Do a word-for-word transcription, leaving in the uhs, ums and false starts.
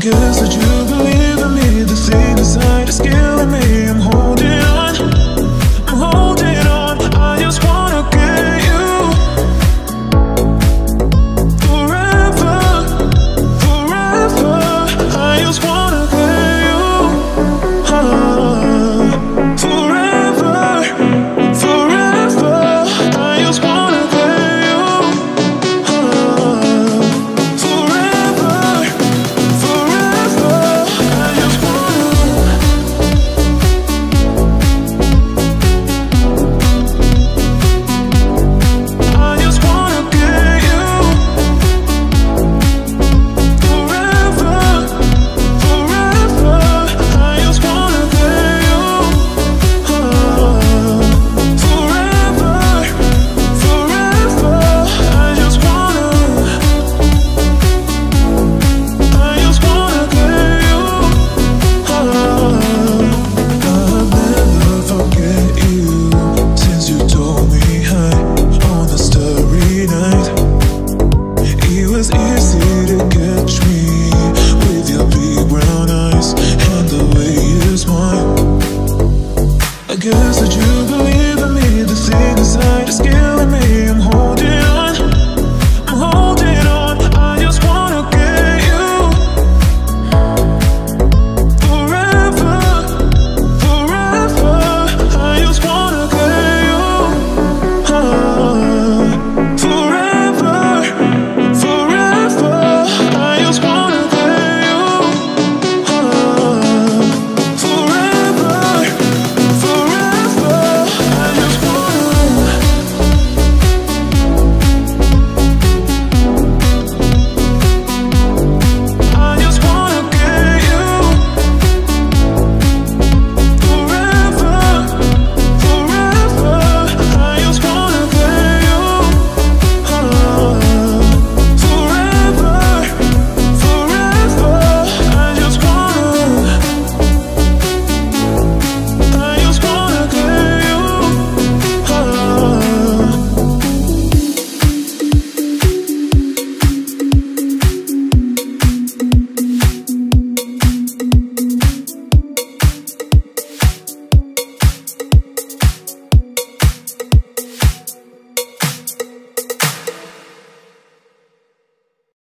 guess that you believe in me. The thing inside is killing me. I'm holding on, I'm holding on. I just wanna get you forever, forever. I just wanna get you uh, forever, forever. I just wanna get you uh, forever, forever. I just wanna I just wanna get you forever, forever. I just wanna get you uh, forever, forever. I just wanna I just wanna get you uh, I'll never forget you since you told me hi on the starry night. It was easy